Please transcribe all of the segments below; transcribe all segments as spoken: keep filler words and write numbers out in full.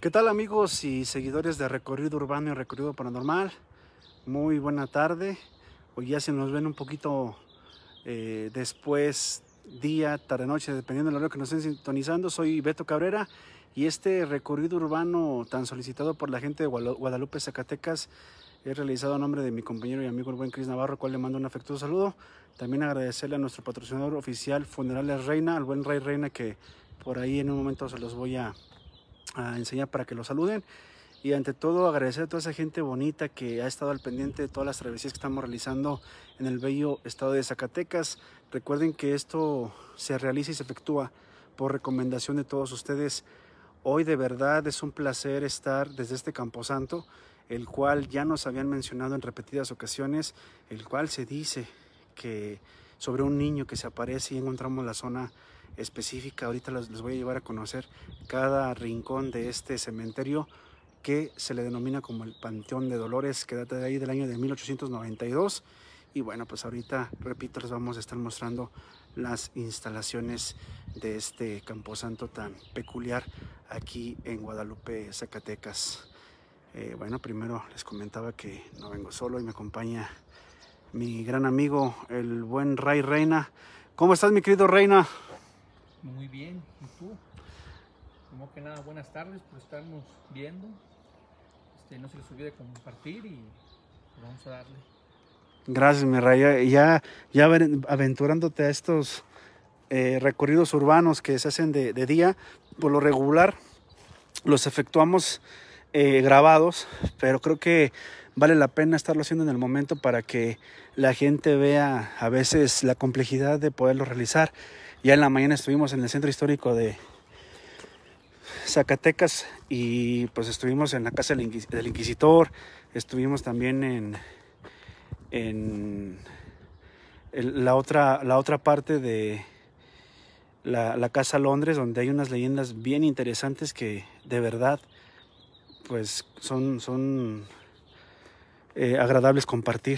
¿Qué tal, amigos y seguidores de Recorrido Urbano y Recorrido Paranormal? Muy buena tarde. Hoy ya se nos ven un poquito eh, después, día, tarde, noche, dependiendo del horario que nos estén sintonizando. Soy Beto Cabrera y este recorrido urbano tan solicitado por la gente de Guadalupe, Zacatecas, es realizado a nombre de mi compañero y amigo el buen Cris Navarro, al cual le mando un afectuoso saludo. También agradecerle a nuestro patrocinador oficial Funerales Reina, al buen Ray Reina, que por ahí en un momento se los voy a a enseñar para que lo saluden. Y ante todo agradecer a toda esa gente bonita que ha estado al pendiente de todas las travesías que estamos realizando en el bello estado de Zacatecas. Recuerden que esto se realiza y se efectúa por recomendación de todos ustedes. Hoy de verdad es un placer estar desde este camposanto, el cual ya nos habían mencionado en repetidas ocasiones, el cual se dice que sobre un niño que se aparece y encontramos la zona específica. Ahorita les voy a llevar a conocer cada rincón de este cementerio que se le denomina como el Panteón de Dolores, que data de ahí del año de mil ochocientos noventa y dos. Y bueno, pues ahorita, repito, les vamos a estar mostrando las instalaciones de este camposanto tan peculiar aquí en Guadalupe, Zacatecas. Eh, bueno, primero les comentaba que no vengo solo y me acompaña mi gran amigo, el buen Ray Reina. ¿Cómo estás, mi querido Reina? Muy bien, ¿y tú? Como que nada, buenas tardes por estarnos viendo. Este, no se les olvide compartir y vamos a darle. Gracias, mi Ray. Ya, ya aventurándote a estos eh, recorridos urbanos que se hacen de, de día, por lo regular los efectuamos eh, grabados, pero creo que vale la pena estarlo haciendo en el momento para que la gente vea a veces la complejidad de poderlo realizar. Ya en la mañana estuvimos en el centro histórico de Zacatecas y pues estuvimos en la casa del, Inquis del Inquisitor, estuvimos también en, en el, la, otra, la otra parte de la, la Casa Londres, donde hay unas leyendas bien interesantes que de verdad pues son, son eh, agradables compartir.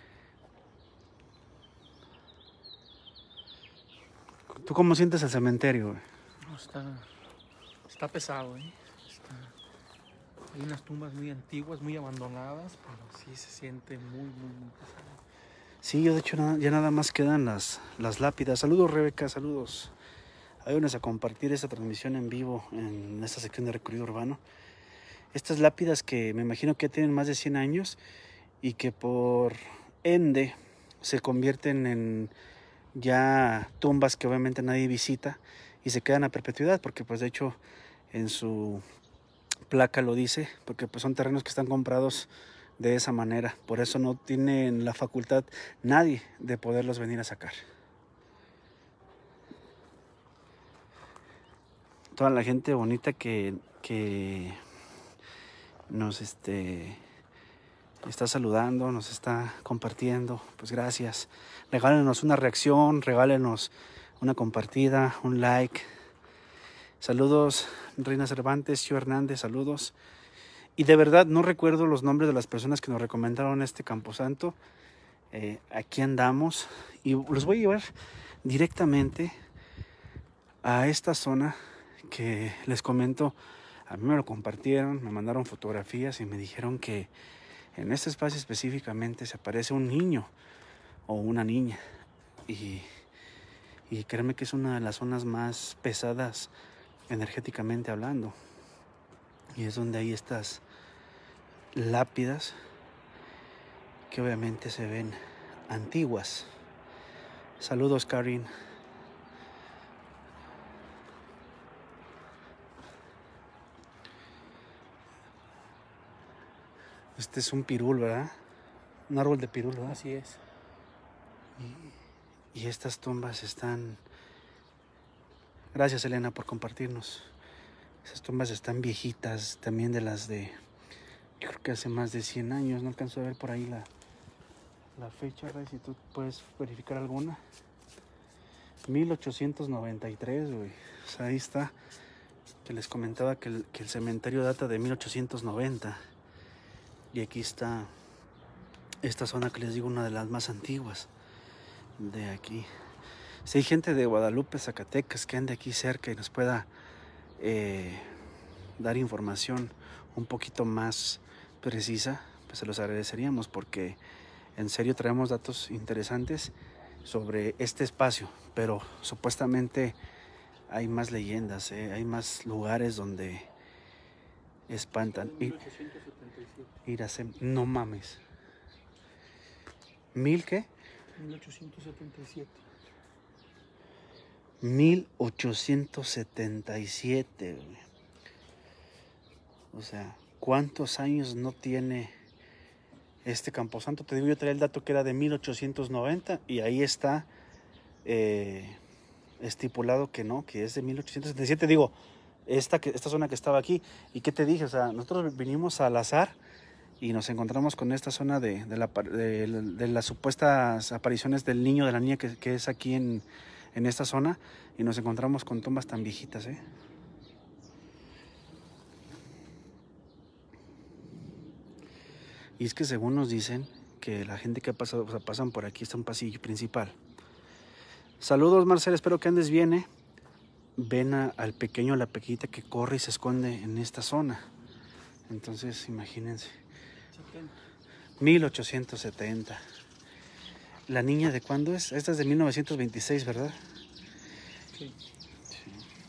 ¿Tú cómo sientes el cementerio, güey? No, está, está pesado, ¿eh? Está, hay unas tumbas muy antiguas, muy abandonadas, pero sí se siente muy, muy, muy pesado. Sí, yo de hecho nada, ya nada más quedan las, las lápidas. Saludos, Rebeca, saludos. Ayúdenos a compartir esta transmisión en vivo en esta sección de recorrido urbano. Estas lápidas que me imagino que tienen más de cien años y que por ende se convierten en ya tumbas que obviamente nadie visita y se quedan a perpetuidad, porque pues de hecho en su placa lo dice, porque pues son terrenos que están comprados de esa manera, por eso no tienen la facultad nadie de poderlos venir a sacar. Toda la gente bonita que, que nos este está saludando, nos está compartiendo, pues gracias. Regálenos una reacción, regálenos una compartida, un like. Saludos, Reina Cervantes, Chio Hernández, saludos. Y de verdad no recuerdo los nombres de las personas que nos recomendaron este camposanto. Eh, aquí andamos y los voy a llevar directamente a esta zona que les comento. A mí me lo compartieron, me mandaron fotografías y me dijeron que en este espacio específicamente se aparece un niño o una niña y, y créeme que es una de las zonas más pesadas energéticamente hablando, y es donde hay estas lápidas que obviamente se ven antiguas. Saludos, Karin. Este es un pirul, ¿verdad? Un árbol de pirul, ¿verdad? Así es. Y, y estas tumbas están... Gracias, Elena, por compartirnos. Esas tumbas están viejitas, también de las de... Yo creo que hace más de cien años. No alcanzo a ver por ahí la, la fecha, Ray, si tú puedes verificar alguna. mil ochocientos noventa y tres, güey. O sea, ahí está. Que les comentaba que el, que el cementerio data de mil ochocientos noventa. Y aquí está esta zona que les digo, una de las más antiguas de aquí. Si hay gente de Guadalupe, Zacatecas, que ande aquí cerca y nos pueda eh, dar información un poquito más precisa, pues se los agradeceríamos, porque en serio traemos datos interesantes sobre este espacio, pero supuestamente hay más leyendas, ¿eh? Hay más lugares donde espantan. mil ochocientos setenta y siete. Iracem, no mames. ¿Mil qué? mil ochocientos setenta y siete. mil ochocientos setenta y siete, güey. O sea, ¿cuántos años no tiene este camposanto? Te digo, yo traía el dato que era de mil ochocientos noventa y ahí está eh, estipulado que no, que es de mil ochocientos setenta y siete. Digo, esta, que, esta zona que estaba aquí. ¿Y qué te dije? O sea, nosotros vinimos al azar y nos encontramos con esta zona de, de, la, de, de las supuestas apariciones del niño, de la niña que, que es aquí en, en esta zona, y nos encontramos con tumbas tan viejitas, ¿eh? Y es que según nos dicen que la gente que ha pasado, o sea, pasan por aquí, está un pasillo principal. Saludos, Marcel, espero que andes bien, ¿eh? Ven a, al pequeño, a la pequeñita que corre y se esconde en esta zona. Entonces, imagínense. mil ochocientos setenta. ¿La niña de cuándo es? Esta es de mil novecientos veintiséis, ¿verdad? Sí. Sí.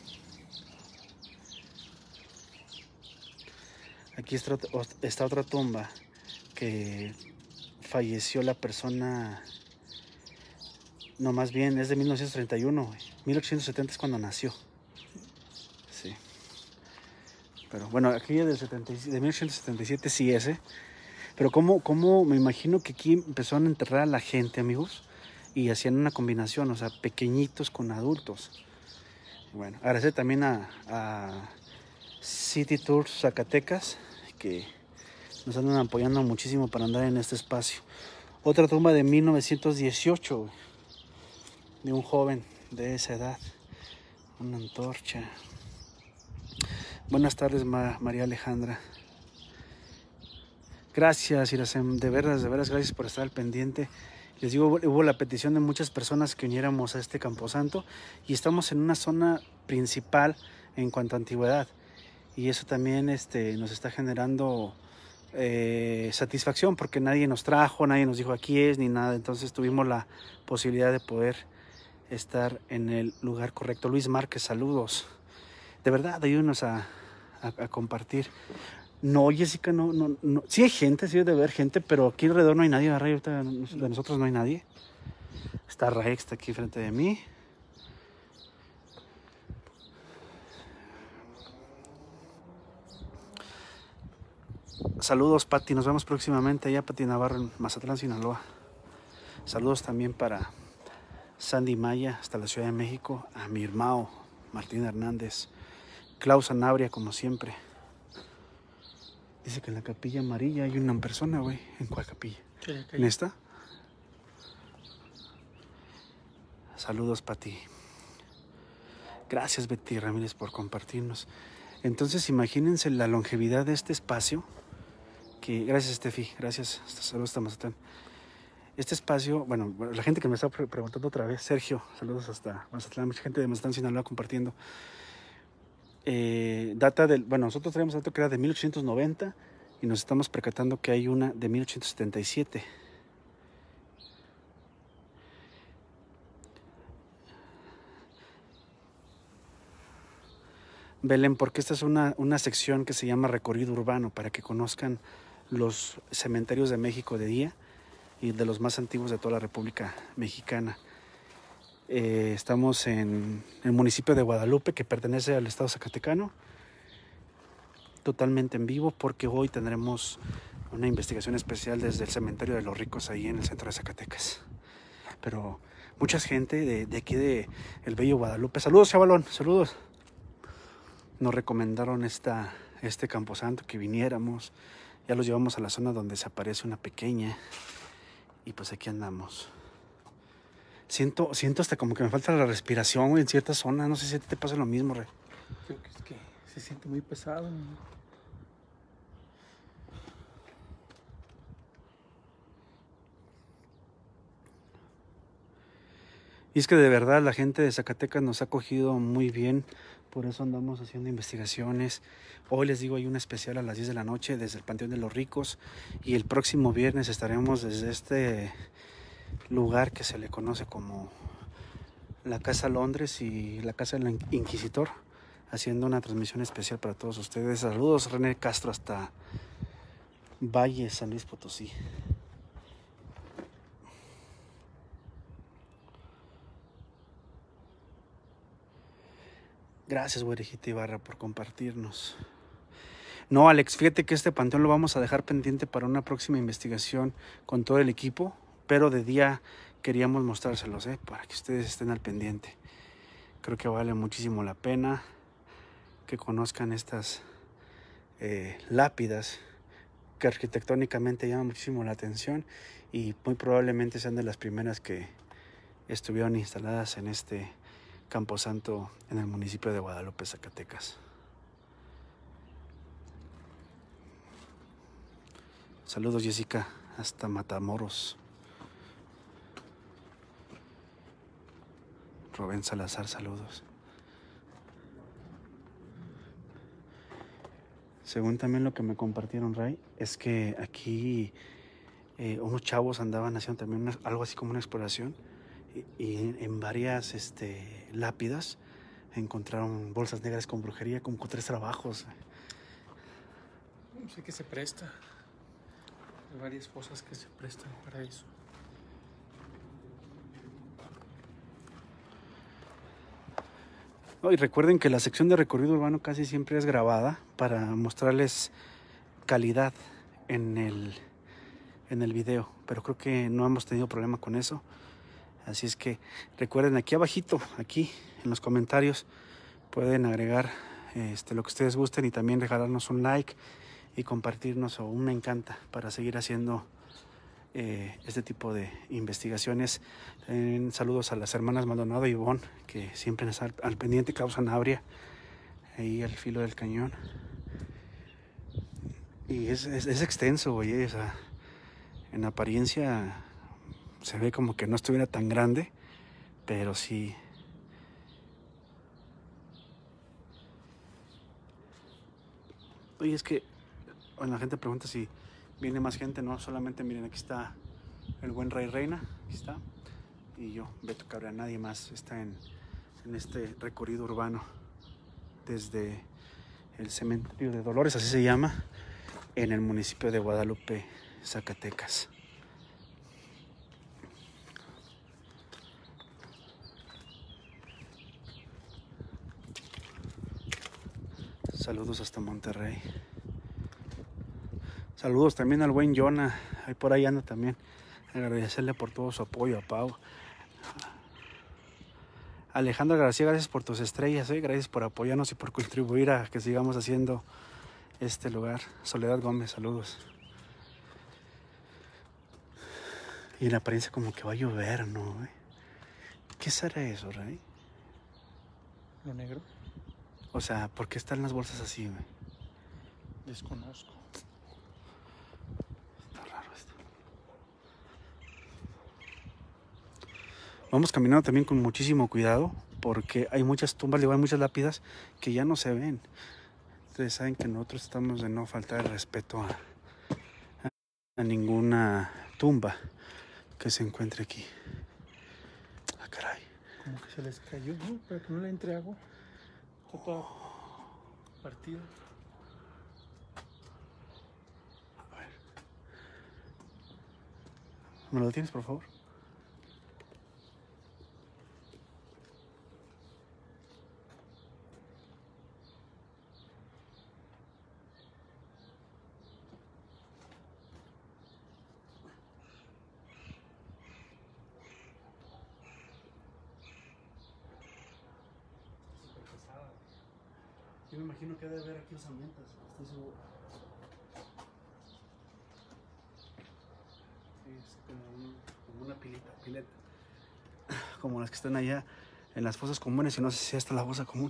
Aquí está, está otra tumba que falleció la persona. No, más bien es de mil novecientos treinta y uno. mil ochocientos setenta es cuando nació. Sí. Pero bueno, aquí del setenta, de mil ochocientos setenta y siete sí es, ¿eh? Pero cómo, cómo me imagino que aquí empezaron a enterrar a la gente, amigos, y hacían una combinación, o sea, pequeñitos con adultos. Bueno, agradecer también a, a City Tours Zacatecas, que nos andan apoyando muchísimo para andar en este espacio. Otra tumba de mil novecientos dieciocho, de un joven de esa edad. Una antorcha. Buenas tardes, Ma María Alejandra. Gracias, Iracem, de veras, de veras, gracias por estar al pendiente. Les digo, hubo la petición de muchas personas que uniéramos a este camposanto y estamos en una zona principal en cuanto a antigüedad. Y eso también este, nos está generando eh, satisfacción, porque nadie nos trajo, nadie nos dijo aquí es, ni nada. Entonces tuvimos la posibilidad de poder estar en el lugar correcto. Luis Márquez, saludos. De verdad, ayúdenos a, a, a compartir. No, Jessica, no, no, no. Sí hay gente, sí debe haber gente, pero aquí alrededor no hay nadie. Ray, ahorita de nosotros no hay nadie. Está Ray, está aquí frente de mí. Saludos, Pati. Nos vemos próximamente allá, Pati Navarro, en Mazatlán, Sinaloa. Saludos también para Sandy Maya, hasta la Ciudad de México. A mi hermano Martín Hernández. Klaus Anabria, como siempre. Dice que en la capilla amarilla hay una persona, güey. ¿En cuál capilla? Sí, ¿En esta? Saludos, Pati. Gracias, Betty Ramírez, por compartirnos. Entonces, imagínense la longevidad de este espacio. Que, gracias, Estefi. Gracias. Saludos hasta Mazatlán. Este espacio, bueno, la gente que me está preguntando otra vez. Sergio, saludos hasta Mazatlán. Mucha gente de Mazatlán, Sinaloa, compartiendo. Eh, data del, bueno, nosotros traemos dato que era de mil ochocientos noventa y nos estamos percatando que hay una de mil ochocientos setenta y siete. Belén, porque esta es una, una sección que se llama Recorrido Urbano, para que conozcan los cementerios de México de día y de los más antiguos de toda la República Mexicana. Eh, estamos en el municipio de Guadalupe, que pertenece al estado zacatecano, totalmente en vivo, porque hoy tendremos una investigación especial desde el cementerio de los Ricos, ahí en el centro de Zacatecas. Pero mucha gente de, de aquí de el bello Guadalupe, saludos, chavalón, saludos, nos recomendaron esta, este camposanto, que viniéramos. Ya los llevamos a la zona donde se aparece una pequeña y pues aquí andamos. Siento, siento hasta como que me falta la respiración, güey, en ciertas zonas. No sé si te pasa lo mismo, Rey. Creo que es que se siente muy pesado, ¿no? Y es que de verdad la gente de Zacatecas nos ha acogido muy bien, por eso andamos haciendo investigaciones. Hoy les digo, hay un especial a las diez de la noche desde el Panteón de los Ricos, y el próximo viernes estaremos desde este lugar que se le conoce como la Casa Londres y la Casa del Inquisidor, haciendo una transmisión especial para todos ustedes. Saludos, René Castro, hasta Valle, San Luis Potosí. Gracias, güerejita Ibarra, por compartirnos. No, Alex, fíjate que este panteón lo vamos a dejar pendiente para una próxima investigación con todo el equipo, pero de día queríamos mostrárselos, ¿eh? Para que ustedes estén al pendiente. Creo que vale muchísimo la pena que conozcan estas eh, lápidas que arquitectónicamente llaman muchísimo la atención y muy probablemente sean de las primeras que estuvieron instaladas en este camposanto en el municipio de Guadalupe, Zacatecas. Saludos, Jessica, hasta Matamoros. Rubén Salazar, saludos. Según también lo que me compartieron, Ray, es que aquí eh, unos chavos andaban haciendo también una, algo así como una exploración, y, y en varias este, lápidas encontraron bolsas negras con brujería, como con tres trabajos. No sé qué se presta. Hay varias cosas que se prestan para eso. Oh, y recuerden que la sección de recorrido urbano casi siempre es grabada para mostrarles calidad en el, en el video, pero creo que no hemos tenido problema con eso. Así es que recuerden, aquí abajito, aquí en los comentarios, pueden agregar este, lo que ustedes gusten y también regalarnos un like y compartirnos o un me encanta para seguir haciendo eh, este tipo de investigaciones. Eh, saludos a las hermanas Maldonado y Ivonne, que siempre están al, al pendiente, causan abria ahí al filo del cañón. Y es, es, es extenso, güey, o sea, en apariencia se ve como que no estuviera tan grande, pero sí. Oye, es que bueno, la gente pregunta si viene más gente. No, solamente miren, aquí está el buen Rey Reina, aquí está, y yo, Beto Cabrera. Nadie más está en, en este recorrido urbano desde el cementerio de Dolores, así se llama, en el municipio de Guadalupe, Zacatecas. Saludos hasta Monterrey. Saludos también al buen Jonah, ahí por ahí anda también. Agradecerle por todo su apoyo a Pau. Alejandra García, gracias por tus estrellas, ¿eh? Gracias por apoyarnos y por contribuir a que sigamos haciendo este lugar. Soledad Gómez, saludos. Y en la apariencia como que va a llover, ¿no? ¿Eh? ¿Qué será eso, Ray? ¿Lo negro? O sea, ¿por qué están las bolsas así, güey? Desconozco. Está raro esto. Vamos caminando también con muchísimo cuidado, porque hay muchas tumbas, hay muchas lápidas que ya no se ven. Ustedes saben que nosotros estamos de no faltar el respeto a, a, a ninguna tumba que se encuentre aquí. Ah, caray. Como que se les cayó, ¿no? Para que no le entre agua. Está toda partida. A ver. ¿Me lo tienes, por favor? Yo me imagino que debe haber aquí osamentas, estoy seguro. Sí, es como, un, como una pilita, pileta. Como las que están allá en las fosas comunes, y no sé si esta es la fosa común.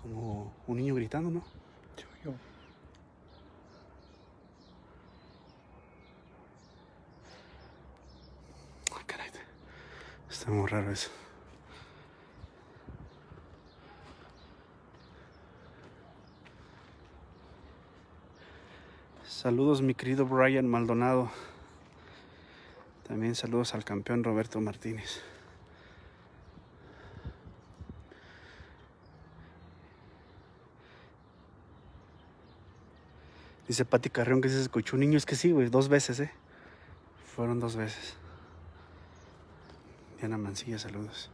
como un niño gritando, ¿no? Yo, yo. Ay, caray. Está muy raro eso. Saludos, mi querido Brian Maldonado. También saludos al campeón Roberto Martínez. Dice Pati Carrión que se escuchó un niño. Es que sí, güey, dos veces, ¿eh? Fueron dos veces. Diana Mancilla, saludos.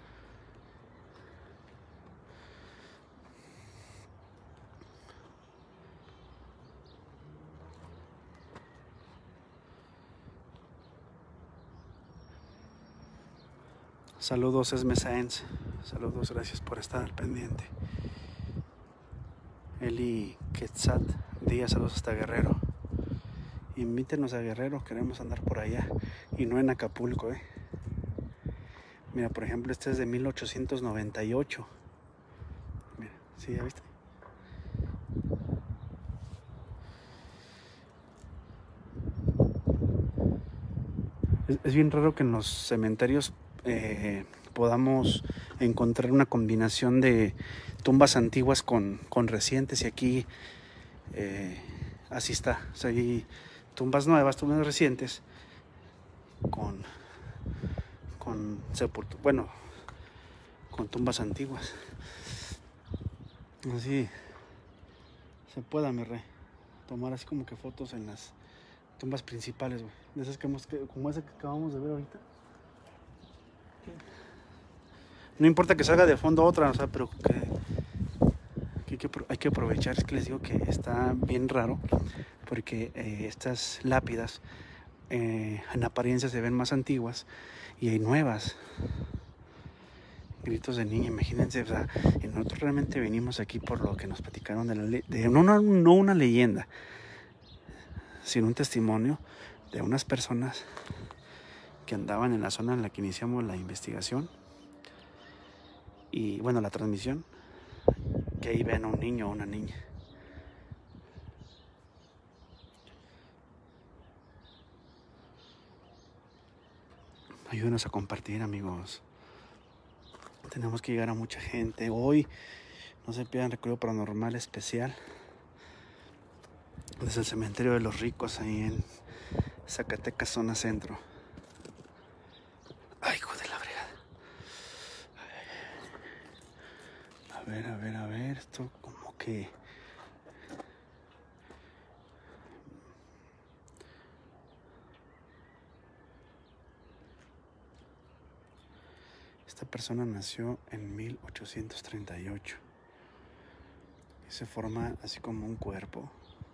Saludos, Esme Sáenz. Saludos, gracias por estar al pendiente. Eli Quetzat Díaz, saludos hasta Guerrero. Invítenos a Guerrero, queremos andar por allá. Y no en Acapulco, eh. Mira, por ejemplo, este es de mil ochocientos noventa y ocho. Mira, ¿sí ya viste? Es, es bien raro que en los cementerios eh, podamos encontrar una combinación de tumbas antiguas con, con recientes, y aquí eh, así está. O sea, hay tumbas nuevas, tumbas recientes con con sepultu bueno, con tumbas antiguas. Así se pueda, mi rey, tomar así como que fotos en las tumbas principales, güey. De esas que hemos, que, como esa que acabamos de ver ahorita. No importa que salga de fondo otra, o sea, pero que, que, hay, que hay que aprovechar. Es que les digo que está bien raro, porque eh, estas lápidas eh, en apariencia se ven más antiguas y hay nuevas. Gritos de niña, imagínense, o sea, y nosotros realmente venimos aquí por lo que nos platicaron de la ley, de no, no, no una leyenda, sino un testimonio de unas personas que andaban en la zona en la que iniciamos la investigación y, bueno, la transmisión, que ahí ven a un niño o una niña. Ayúdenos a compartir, amigos. Tenemos que llegar a mucha gente. Hoy no se pierdan Recorrido Paranormal especial desde el cementerio de los ricos, ahí en Zacatecas, zona centro. Ay, hijo de la fregada. A ver, a ver, a ver. Esto como que... Esta persona nació en mil ochocientos treinta y ocho y se forma así como un cuerpo.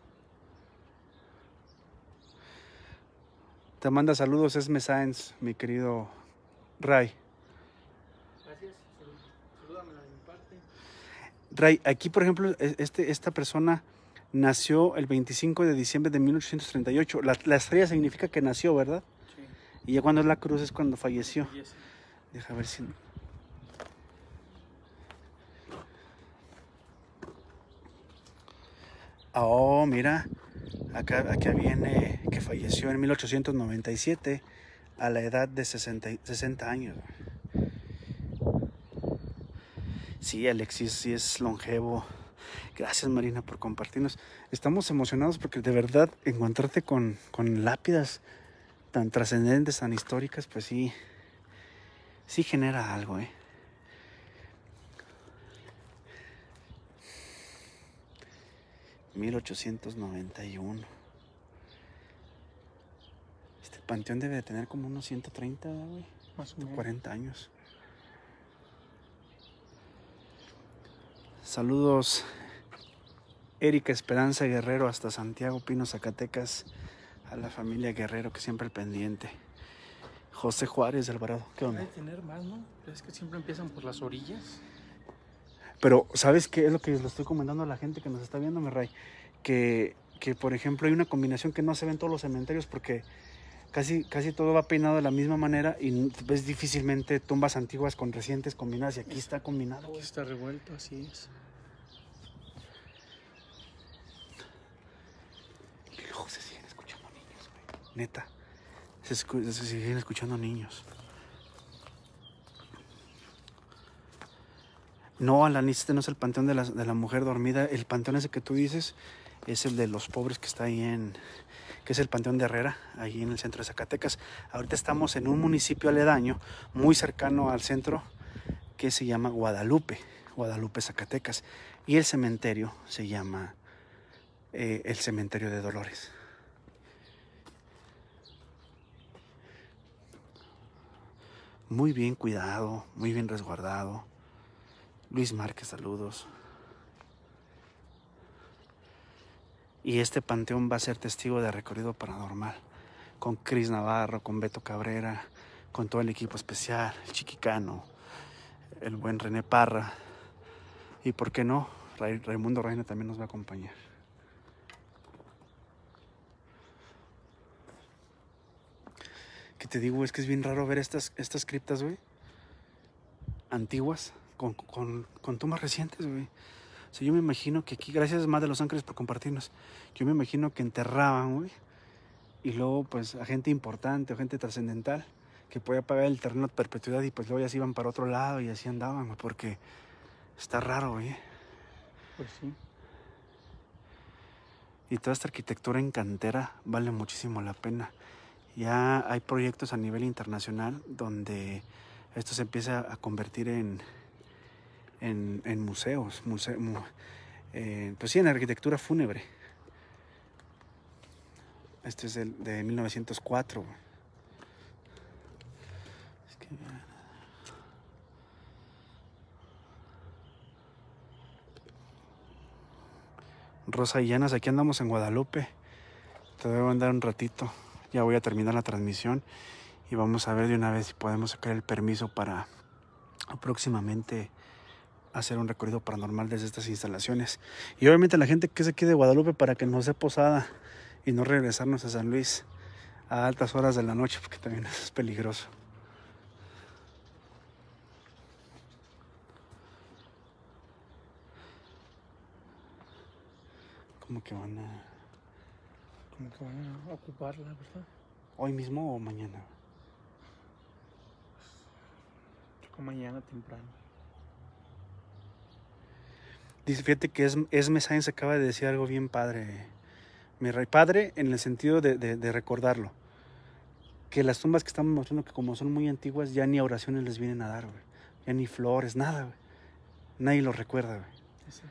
Te manda saludos Esme Sáenz, mi querido Ray. Gracias, salúdamela de mi parte. Ray, aquí por ejemplo, este, esta persona nació el veinticinco de diciembre de mil ochocientos treinta y ocho. La, la estrella significa que nació, ¿verdad? Sí. Y ya cuando es la cruz es cuando falleció. Yes. Deja ver si... Oh, mira, acá, acá viene que falleció en mil ochocientos noventa y siete a la edad de sesenta, sesenta años. Sí, Alexis, sí es longevo. Gracias, Marina, por compartirnos. Estamos emocionados porque de verdad encontrarte con, con lápidas tan trascendentes, tan históricas, pues sí, sí genera algo, ¿eh? mil ochocientos noventa y uno. Este panteón debe de tener como unos ciento treinta, güey. Más o menos. cuarenta años. Saludos, Erika Esperanza Guerrero hasta Santiago Pino, Zacatecas, a la familia Guerrero que siempre al pendiente. José Juárez de Alvarado, ¿qué onda? Debe tener más, ¿no? Es que siempre empiezan por las orillas. Pero, ¿sabes qué es lo que le estoy comentando a la gente que nos está viendo, mi Ray? Que, que, por ejemplo, hay una combinación que no se ve en todos los cementerios porque casi, casi todo va peinado de la misma manera y ves difícilmente tumbas antiguas con recientes combinadas y aquí está combinado. Aquí está revuelto, así es. neta. Se, escu se siguen escuchando niños. No, Alanis, este no es el panteón de la, de la mujer dormida. El panteón ese que tú dices es el de los pobres que está ahí en... que es el Panteón de Herrera, ahí en el centro de Zacatecas. Ahorita estamos en un municipio aledaño, muy cercano al centro, que se llama Guadalupe, Guadalupe, Zacatecas. Y el cementerio se llama eh, el Cementerio de Dolores. Muy bien cuidado, muy bien resguardado. Luis Márquez, saludos. Y este panteón va a ser testigo de recorrido paranormal. Con Cris Navarro, con Beto Cabrera, con todo el equipo especial, el Chiquicano, el buen René Parra. Y por qué no, Ray, Raimundo Reina también nos va a acompañar. Que te digo, es que es bien raro ver estas, estas criptas, güey. Antiguas, con, con, con tumbas recientes, güey. O sea, yo me imagino que aquí, gracias más de Los Ángeles por compartirnos, yo me imagino que enterraban, güey, y luego pues a gente importante o gente trascendental que podía pagar el terreno a perpetuidad y pues luego ya se iban para otro lado y así andaban, güey, porque está raro, güey. Pues sí. Y toda esta arquitectura en cantera vale muchísimo la pena. Ya hay proyectos a nivel internacional donde esto se empieza a convertir en... En, en museos, museo, mu, eh, pues sí, en arquitectura fúnebre. Este es el de mil novecientos cuatro. Es que... Rosa y Llanas, aquí andamos en Guadalupe. Te debo andar un ratito. Ya voy a terminar la transmisión y vamos a ver de una vez si podemos sacar el permiso para próximamente hacer un recorrido paranormal desde estas instalaciones. Y obviamente la gente que se quede de Guadalupe para que no sea posada y no regresarnos a San Luis a altas horas de la noche, porque también eso es peligroso. Como que van a... Como que van a ocuparla, ¿verdad? ¿Hoy mismo o mañana? Yo creo mañana temprano. Dice, fíjate que es, Esme Sáenz acaba de decir algo bien padre, mi rey. Padre en el sentido de, de, de recordarlo. Que las tumbas que estamos mostrando, que como son muy antiguas, ya ni oraciones les vienen a dar, güey. Ya ni flores, nada, güey. Nadie lo recuerda, güey. Exacto.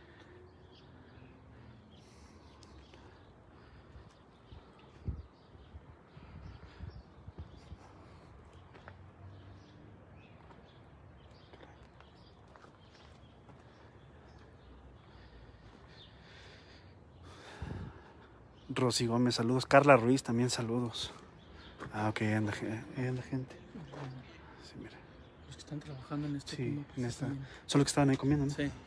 Rosy Gómez, saludos. Carla Ruiz, también saludos. Ah, ok, ahí anda, ahí anda gente. Sí, mira. Los que están trabajando en este Sí, tumba, pues, en esta. también. Son los que estaban ahí comiendo, ¿no? Sí.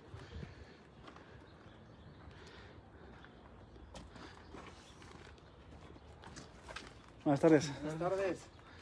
Buenas tardes. Buenas tardes.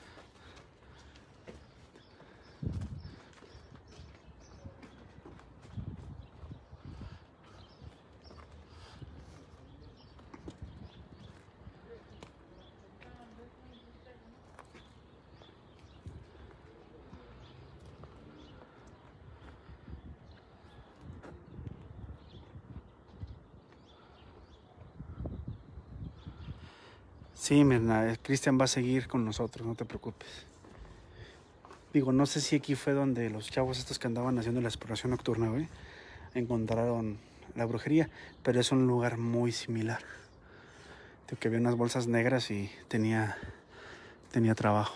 Sí, Mirna, Cristian va a seguir con nosotros, no te preocupes. Digo, no sé si aquí fue donde los chavos estos que andaban haciendo la exploración nocturna, güey, encontraron la brujería, pero es un lugar muy similar. Digo que había unas bolsas negras y tenía, tenía trabajo.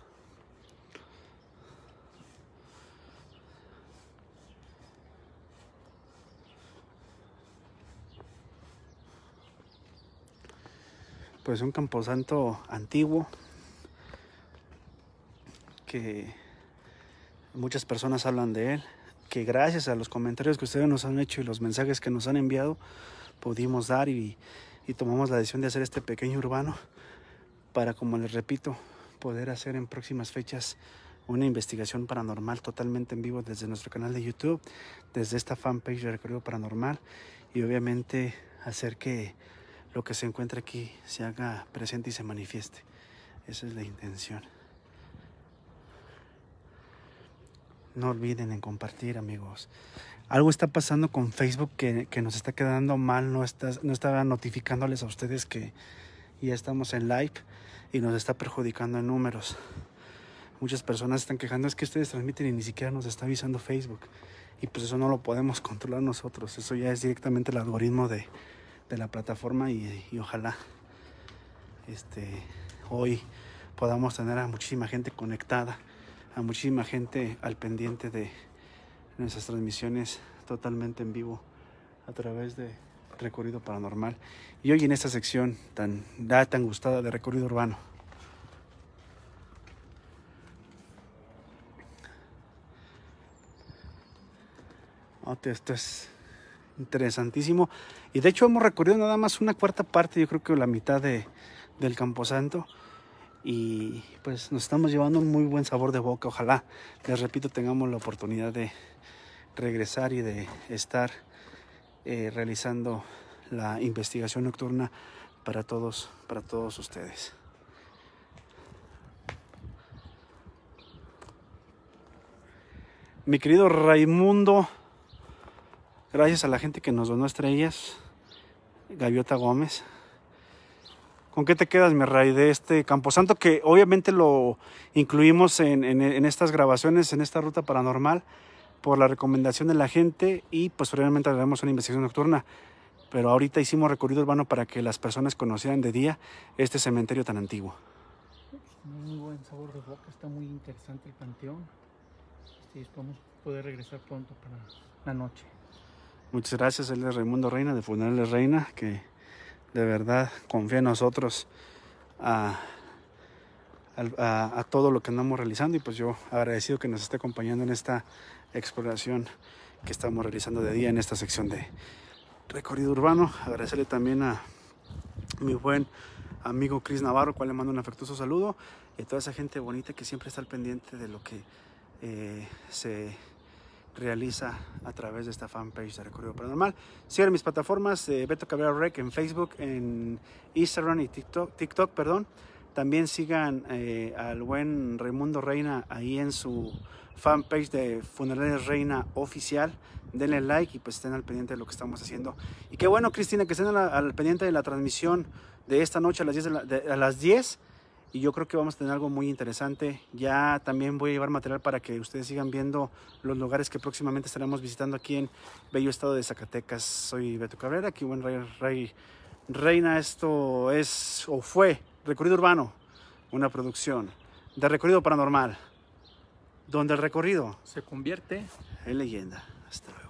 Pues un camposanto antiguo que muchas personas hablan de él, que gracias a los comentarios que ustedes nos han hecho y los mensajes que nos han enviado pudimos dar y, y tomamos la decisión de hacer este pequeño urbano para, como les repito, poder hacer en próximas fechas una investigación paranormal totalmente en vivo desde nuestro canal de YouTube, desde esta fanpage de Recorrido Paranormal, y obviamente hacer que lo que se encuentra aquí se haga presente y se manifieste. Esa es la intención. No olviden en compartir, amigos. Algo está pasando con Facebook que, que nos está quedando mal. No está, no está notificándoles a ustedes que ya estamos en live y nos está perjudicando en números. Muchas personas están quejando, es que ustedes transmiten y ni siquiera nos está avisando Facebook. Y pues eso no lo podemos controlar nosotros. Eso ya es directamente el algoritmo de, de la plataforma y, y ojalá este, hoy podamos tener a muchísima gente conectada, a muchísima gente al pendiente de nuestras transmisiones totalmente en vivo a través de Recorrido Paranormal. Y hoy en esta sección tan, tan gustada de Recorrido Urbano. Esto es interesantísimo. Y de hecho hemos recorrido nada más una cuarta parte, yo creo que la mitad de, del Camposanto. Y pues nos estamos llevando un muy buen sabor de boca. Ojalá, les repito, tengamos la oportunidad de regresar y de estar eh, realizando la investigación nocturna para todos, para todos ustedes. Mi querido Raimundo, gracias a la gente que nos donó estrellas. Gaviota Gómez. ¿Con qué te quedas, mi Ray, de este Camposanto? Que obviamente lo incluimos en, en, en estas grabaciones, en esta ruta paranormal, por la recomendación de la gente y posteriormente haremos una investigación nocturna. Pero ahorita hicimos recorrido urbano para que las personas conocieran de día este cementerio tan antiguo. Muy buen sabor de boca, está muy interesante el panteón. Sí, esperamos poder regresar pronto para la noche. Muchas gracias, él es Raimundo Reina de Funerales Reina, que de verdad confía en nosotros a, a, a todo lo que andamos realizando, y pues yo agradecido que nos esté acompañando en esta exploración que estamos realizando de día en esta sección de Recorrido Urbano. Agradecerle también a mi buen amigo Chris Navarro, cual le mando un afectuoso saludo, y a toda esa gente bonita que siempre está al pendiente de lo que eh, se realiza a través de esta fanpage de Recorrido Paranormal. Sigan mis plataformas, eh, Beto Cabrera Rec en Facebook, en Instagram y TikTok, TikTok perdón. También sigan eh, al buen Raimundo Reina ahí en su fanpage de Funerales Reina Oficial. Denle like y pues estén al pendiente de lo que estamos haciendo. Y qué bueno, Cristina, que estén al, al pendiente de la transmisión de esta noche a las diez, de la, de, a las diez. Y yo creo que vamos a tener algo muy interesante. Ya también voy a llevar material para que ustedes sigan viendo los lugares que próximamente estaremos visitando aquí en bello estado de Zacatecas. Soy Beto Cabrera, aquí buen Rey, Rey Reina. Esto es o fue Recorrido Urbano, una producción de Recorrido Paranormal, donde el recorrido se convierte en leyenda. Hasta luego.